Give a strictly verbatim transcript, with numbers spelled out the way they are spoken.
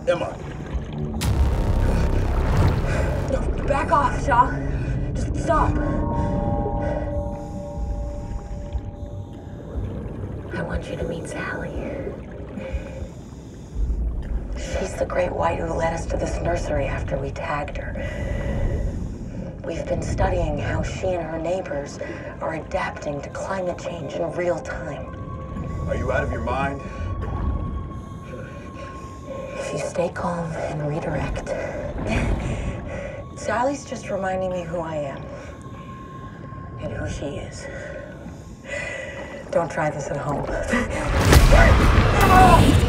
Emma. No, back off, Shaw. Just stop. I want you to meet Sally. She's the great white who led us to this nursery after we tagged her. We've been studying how she and her neighbors are adapting to climate change in real time. Are you out of your mind? If you stay calm and redirect. Sally's just reminding me who I am. And who she is. Don't try this at home.